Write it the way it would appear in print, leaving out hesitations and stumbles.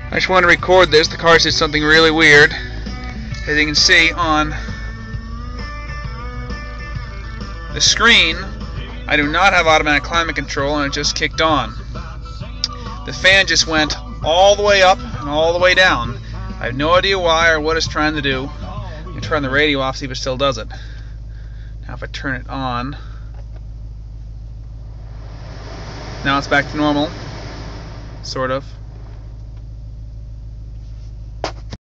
I just want to record this. The car did something really weird. As you can see on the screen, I do not have automatic climate control, and it just kicked on. The fan just went all the way up and all the way down. I have no idea why or what it's trying to do. I'm going to turn the radio off, see if it still does it. Now if I turn it on, now it's back to normal, sort of.